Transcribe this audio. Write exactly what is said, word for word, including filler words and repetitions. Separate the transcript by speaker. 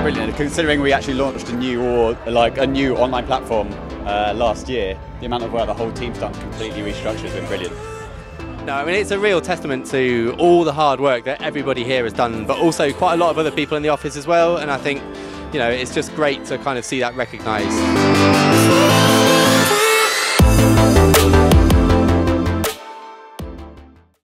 Speaker 1: brilliant. Considering we actually launched a new or like a new online platform uh, last year, the amount of work the whole team's done, completely restructured, has been brilliant.
Speaker 2: No, I mean, it's a real testament to all the hard work that everybody here has done, but also quite a lot of other people in the office as well. And I think, you know, it's just great to kind of see that recognised.